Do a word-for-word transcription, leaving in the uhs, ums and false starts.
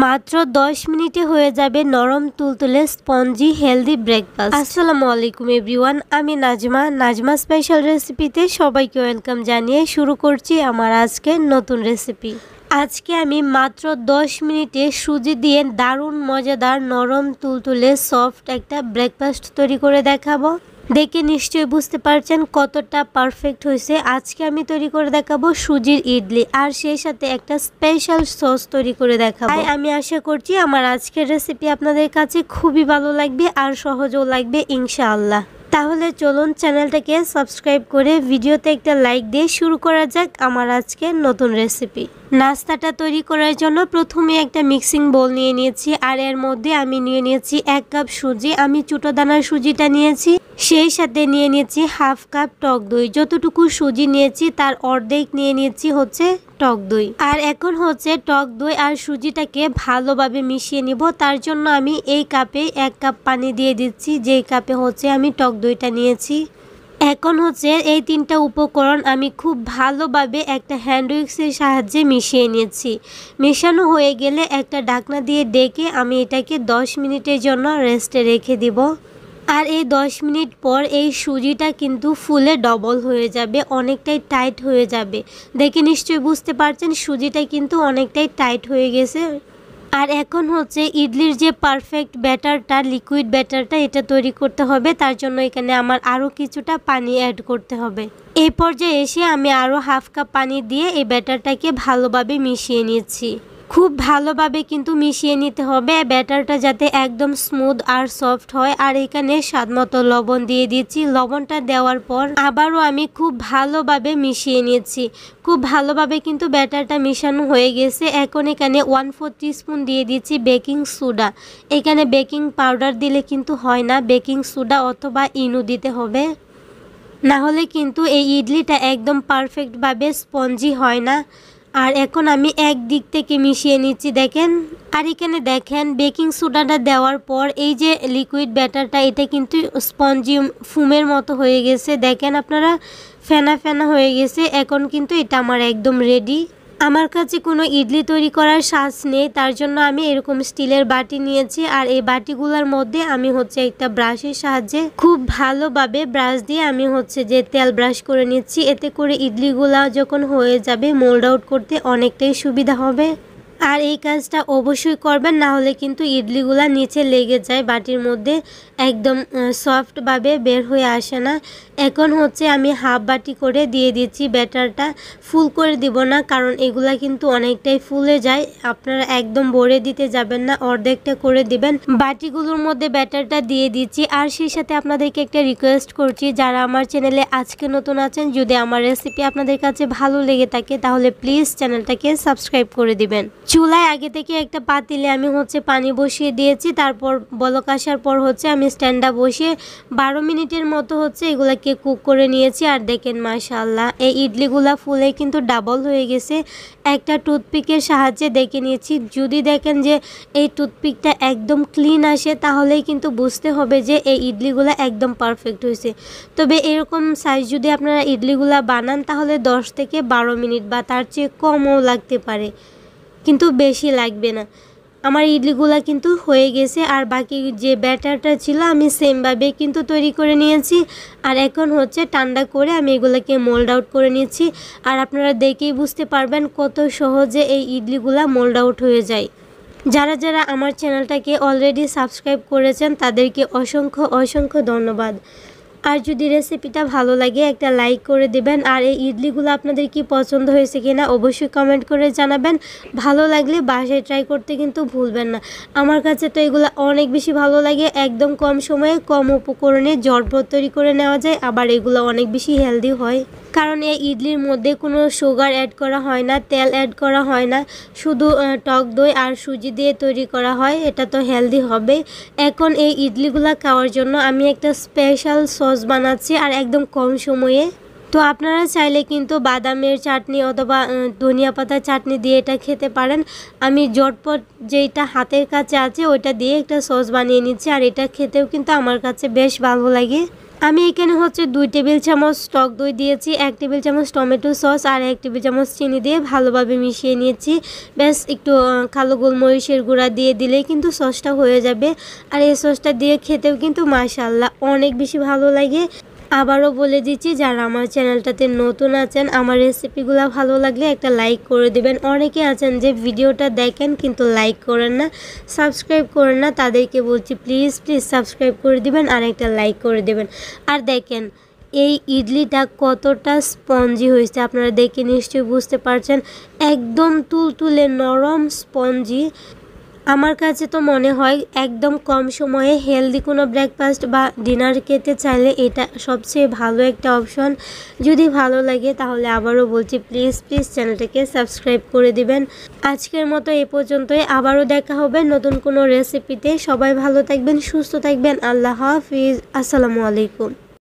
মাত্র দশ মিনিটে হয়ে যাবে নরম তুলতুলে স্পঞ্জি হেলদি ব্রেকফাস্ট। আসসালামু আলাইকুম এভরিওয়ান, আমি নাজমা নাজমা স্পেশাল রেসিপিতে সবাইকে ওয়েলকাম জানিয়ে শুরু করছি আমার আজকের নতুন রেসিপি। আজকে আমি মাত্র দশ মিনিটে সুজি দিয়ে দারুণ মজাদার নরম তুলতুলে সফট একটা ব্রেকফাস্ট তৈরি করে দেখাবো। দেখে নিশ্চয়ই বুঝতে পারছেন কতটা পারফেক্ট হয়েছে। আজকে আমি তৈরি করে দেখাবো সুজির ইডলি, আর সেই সাথে একটা স্পেশাল সস তৈরি করে দেখাবো। তাই আমি আশা করছি আমার আজকের রেসিপি আপনাদের কাছে খুবই ভালো লাগবে আর সহজও লাগবে ইনশাআল্লাহ। তাহলে চলুন চ্যানেলটাকে সাবস্ক্রাইব করে ভিডিওতে একটা লাইক দিয়ে শুরু করা যাক আমার আজকের নতুন রেসিপি। নাস্তাটা তৈরি করার জন্য প্রথমে একটা মিক্সিং বোল নিয়ে নিয়েছি, আর এর মধ্যে আমি নিয়ে নিয়েছি এক কাপ সুজি। আমি ছোটো দানার সুজিটা নিয়েছি, সেই সাথে নিয়ে নিয়েছি হাফ কাপ টক দই। যতটুকু সুজি নিয়েছি তার অর্ধেক নিয়ে নিয়েছি হচ্ছে টক দই। আর এখন হচ্ছে টক দই আর সুজিটাকে ভালোভাবে মিশিয়ে নিব। তার জন্য আমি এই কাপে এক কাপ পানি দিয়ে দিচ্ছি, যেই কাপে হচ্ছে আমি টক দইটা নিয়েছি। এখন হচ্ছে এই তিনটা উপকরণ আমি খুব ভালোভাবে একটা হ্যান্ড উইক্সের সাহায্যে মিশিয়ে নিয়েছি। মেশানো হয়ে গেলে একটা ঢাকনা দিয়ে ডেকে আমি এটাকে দশ মিনিটের জন্য রেস্টে রেখে দিব। আর এই দশ মিনিট পর এই সুজিটা কিন্তু ফুলে ডবল হয়ে যাবে, অনেকটাই টাইট হয়ে যাবে। দেখে নিশ্চয়ই বুঝতে পারছেন সুজিটা কিন্তু অনেকটাই টাইট হয়ে গেছে। আর এখন হচ্ছে ইডলির যে পারফেক্ট ব্যাটারটা, লিকুইড ব্যাটারটা, এটা তৈরি করতে হবে। তার জন্য এখানে আমার আরও কিছুটা পানি অ্যাড করতে হবে। এই পর্যায়ে এসে আমি আরও হাফ কাপ পানি দিয়ে এই ব্যাটারটাকে ভালোভাবে মিশিয়ে নিয়েছি। খুব ভালোভাবে কিন্তু মিশিয়ে নিতে হবে ব্যাটারটা, যাতে একদম স্মুথ আর সফট হয়। আর এখানে স্বাদমতো লবণ দিয়ে দিচ্ছি। লবণটা দেওয়ার পর আবারও আমি খুব ভালোভাবে মিশিয়ে নিয়েছি। খুব ভালোভাবে কিন্তু ব্যাটারটা মিশানো হয়ে গেছে। এখন এখানে ওয়ান ফোর টিস্পুন দিয়ে দিচ্ছি বেকিং সোডা। এখানে বেকিং পাউডার দিলে কিন্তু হয় না, বেকিং সোডা অথবা ইনো দিতে হবে, না হলে কিন্তু এই ইডলিটা একদম পারফেক্টভাবে স্পঞ্জি হয় না। আর এখন আমি এক দিক থেকে মিশিয়ে নিচ্ছি, দেখেন। আর এখানে দেখেন বেকিং সোডাটা দেওয়ার পর এই যে লিকুইড ব্যাটারটা, এটা কিন্তু স্পঞ্জি ফুমের মতো হয়ে গেছে। দেখেন আপনারা, ফেনা ফেনা হয়ে গেছে। এখন কিন্তু এটা আমার একদম রেডি। আমার কাছে কোনো ইডলি তৈরি করার সাজ নেই, তার জন্য আমি এরকম স্টিলের বাটি নিয়েছি। আর এই বাটিগুলোর মধ্যে আমি হচ্ছে একটা ব্রাশের সাহায্যে খুব ভালোভাবে ব্রাশ দিয়ে আমি হচ্ছে যে তেল ব্রাশ করে নিচ্ছি। এতে করে ইডলিগুলা যখন হয়ে যাবে মোল্ড আউট করতে অনেকটাই সুবিধা হবে। আর এই কাজটা অবশ্যই করবেন, না হলে কিন্তু ইডলিগুলা নিচে লেগে যায় বাটির মধ্যে, একদম সফটভাবে বের হয়ে আসে না। এখন হচ্ছে আমি হাফ বাটি করে দিয়ে দিচ্ছি ব্যাটারটা। ফুল করে দিব না, কারণ এগুলা কিন্তু অনেকটাই ফুলে যায়। আপনারা একদম ভরে দিতে যাবেন না, অর্ধেকটা করে দিবেন। বাটিগুলোর মধ্যে ব্যাটারটা দিয়ে দিচ্ছি। আর সেই সাথে আপনাদেরকে একটা রিকোয়েস্ট করছি, যারা আমার চ্যানেলে আজকে নতুন আছেন, যদি আমার রেসিপি আপনাদের কাছে ভালো লেগে থাকে তাহলে প্লিজ চ্যানেলটাকে সাবস্ক্রাইব করে দিবেন। চুলায় আগে থেকে একটা পাতিলে আমি হচ্ছে পানি বসিয়ে দিয়েছি। তারপর বলক আসার পর হচ্ছে আমি স্ট্যান্ডটা বসিয়ে বারো মিনিটের মতো হচ্ছে এগুলাকে কুক করে নিয়েছি। আর দেখেন মাশাআল্লাহ, এই ইডলিগুলা ফুলে কিন্তু ডাবল হয়ে গেছে। একটা টুথপিকের সাহায্যে দেখে নিয়েছি। যদি দেখেন যে এই টুথপিকটা একদম ক্লিন আসে, তাহলেই কিন্তু বুঝতে হবে যে এই ইডলিগুলা একদম পারফেক্ট হয়েছে। তবে এরকম সাইজ যদি আপনারা ইডলিগুলা বানান, তাহলে দশ থেকে বারো মিনিট বা তার চেয়ে কমও লাগতে পারে, কিন্তু বেশি লাগবে না। আমার ইডলিগুলা কিন্তু হয়ে গেছে। আর বাকি যে ব্যাটারটা ছিল আমি সেমভাবে কিন্তু তৈরি করে নিয়েছি। আর এখন হচ্ছে ঠান্ডা করে আমি এগুলোকে মোল্ড আউট করে নিচ্ছি। আর আপনারা দেখেই বুঝতে পারবেন কত সহজে এই ইডলিগুলা মোল্ড আউট হয়ে যায়। যারা যারা আমার চ্যানেলটাকে অলরেডি সাবস্ক্রাইব করেছেন তাদেরকে অসংখ্য অসংখ্য ধন্যবাদ। আর যদি রেসিপিটা ভালো লাগে একটা লাইক করে দেবেন। আর এই ইডলিগুলো আপনাদের কি পছন্দ হয়েছে কিনা অবশ্যই কমেন্ট করে জানাবেন। ভালো লাগলে বাসায় ট্রাই করতে কিন্তু ভুলবেন না। আমার কাছে তো এগুলো অনেক বেশি ভালো লাগে। একদম কম সময়ে কম উপকরণে ঝটপট তৈরি করে নেওয়া যায়, আবার এগুলো অনেক বেশি হেলদি হয়, কারণ এই ইডলির মধ্যে কোনো সুগার অ্যাড করা হয় না, তেল অ্যাড করা হয় না, শুধু টক দই আর সুজি দিয়ে তৈরি করা হয়। এটা তো হেলদি হবে। এখন এই ইডলিগুলো খাওয়ার জন্য আমি একটা স্পেশাল সস বানাচ্ছি, আর একদম কম সময়ে। তো আপনারা চাইলে কিন্তু বাদামের চাটনি অথবা ধনিয়া পাতার চাটনি দিয়ে এটা খেতে পারেন। আমি ঝটপট যেটা হাতের কাছে আছে ওইটা দিয়ে একটা সস বানিয়ে নিচ্ছি। আর এটা খেতেও কিন্তু আমার কাছে বেশ ভালো লাগে। আমি এখানে হচ্ছে দুই টেবিল চামচ টক দই দিয়েছি, এক টেবিল চামচ টমেটো সস আর এক টেবিল চামচ চিনি দিয়ে ভালোভাবে মিশিয়ে নিয়েছি। ব্যাস একটু কালো গোলমরিচের গুঁড়া দিয়ে দিলেই কিন্তু সসটা হয়ে যাবে। আর এই সসটা দিয়ে খেতেও কিন্তু মাশাআল্লাহ অনেক বেশি ভালো লাগে। আবারও বলে দিচ্ছি, যারা আমার চ্যানেলটাতে নতুন আছেন, আমার রেসিপিগুলো ভালো লাগলে একটা লাইক করে দেবেন। অনেকে আছেন যে ভিডিওটা দেখেন কিন্তু লাইক করেন না, সাবস্ক্রাইব করেন না, তাদেরকে বলছি প্লিজ প্লিজ সাবস্ক্রাইব করে দিবেন আর একটা লাইক করে দেবেন। আর দেখেন এই ইডলিটা কতটা স্পঞ্জি হয়েছে, আপনারা দেখে নিশ্চয়ই বুঝতে পারছেন। একদম তুলতুলে নরম স্পঞ্জি। আমার কাছে তো মনে হয় একদম কম সময়ে হেলদি কোনো ব্রেকফাস্ট বা ডিনার খেতে চাইলে এটা সবচেয়ে ভালো একটা অপশন। যদি ভালো লাগে তাহলে আবারও বলছি প্লিজ প্লিজ চ্যানেলটাকে সাবস্ক্রাইব করে দিবেন। আজকের মতো এ পর্যন্তই, আবারও দেখা হবে নতুন কোনো রেসিপিতে। সবাই ভালো থাকবেন, সুস্থ থাকবেন। আল্লাহ হাফিজ, আসসালামু আলাইকুম।